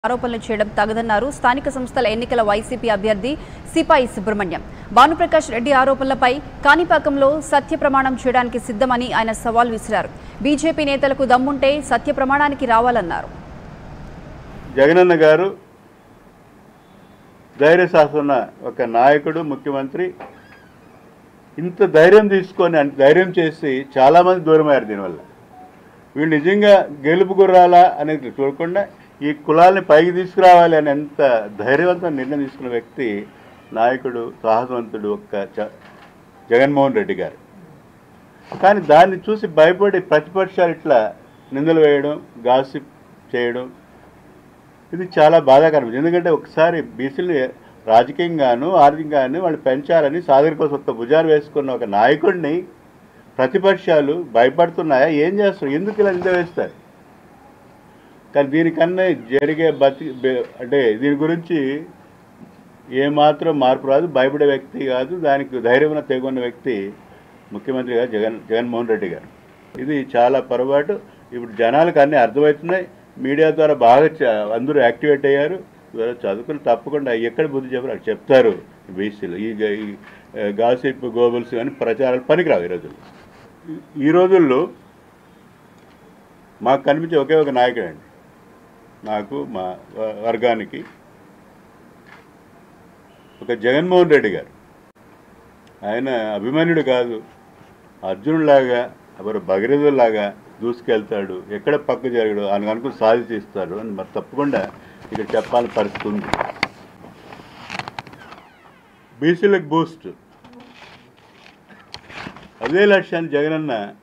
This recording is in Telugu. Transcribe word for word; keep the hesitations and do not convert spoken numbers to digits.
ఆరోపణలు చేయడం తగదన్నారు స్థానిక సంస్థల ఎన్నికల వైసీపీ అభ్యర్థి సిపాయి సుబ్రహ్మణ్యం. భానుప్రకాష్ రెడ్డి ఆరోపణలపై కాణిపాకంలో సత్య ప్రమాణం చేయడానికి సిద్ధమని ఆయన సవాల్ విసిరారు. బీజేపీ నేతలకు దమ్ముంటే సత్య ప్రమాణానికి రావాలన్నారు. జగనన్న గారు ధైర్య శాసన ఒక నాయకుడు, ముఖ్యమంత్రి ఇంత ధైర్యం తీసుకొని ధైర్యం చేసి చాలామంది దూరమయ్యారు. దీనివల్ల వీళ్ళు నిజంగా గెలుపు గుర్రాలా అనేది చూడకుండా ఈ కులాలని పైకి తీసుకురావాలి అని ఎంత ధైర్యవంతమైన నిర్ణయం తీసుకున్న వ్యక్తి, నాయకుడు, సాహసవంతుడు ఒక్క జగన్మోహన్ రెడ్డి గారు. కానీ దాన్ని చూసి భయపడి ప్రతిపక్షాలు ఇట్లా నిందలు వేయడం, గాసిప్ చేయడం ఇది చాలా బాధాకరం. ఎందుకంటే ఒకసారి బీసీలు రాజకీయంగాను ఆర్థికంగాను వాళ్ళు పెంచాలని సాధన కోసం ఒక్క భుజాలు వేసుకున్న ఒక నాయకుడిని ప్రతిపక్షాలు భయపడుతున్నాయా? ఏం చేస్తారు? ఎందుకు ఇలా నింద వేస్తారు? కానీ దీనికన్నా జరిగే బతి అంటే దీని గురించి ఏమాత్రం మార్పు రాదు. భయపడే వ్యక్తి కాదు, దానికి ధైర్యమైన తెగున్న వ్యక్తి ముఖ్యమంత్రి గారు జగన్ జగన్మోహన్ రెడ్డి గారు. ఇది చాలా పొరపాటు. ఇప్పుడు జనాలకు అన్నీ అర్థమవుతున్నాయి. మీడియా ద్వారా బాగా అందరూ యాక్టివేట్ అయ్యారు. చదువుకుని తప్పకుండా ఎక్కడ బుద్ధి చెప్పారు అక్కడ చెప్తారు బీసీలు. ఈ గాసిప్ గోబుల్స్ కానీ ప్రచారాలు పనికిరావు. ఈ రోజుల్లో ఈ రోజుల్లో మాకు కనిపించే ఒకే ఒక నాయకుడు అండి, నాకు మా వర్గానికి ఒక జగన్మోహన్ రెడ్డి గారు. ఆయన అభిమన్యుడు కాదు, అర్జునుడిలాగా ఎవరు భగీరథుల్లాగా దూసుకెళ్తాడు, ఎక్కడ పక్క జరగడు, ఆయన అనుకుని సాధిస్తాడు అని మరి తప్పకుండా ఇక్కడ చెప్పాలని పరిస్థితి ఉంది. బీసీలకు బూస్ట్ అదే లక్ష్యాన్ని జగనన్న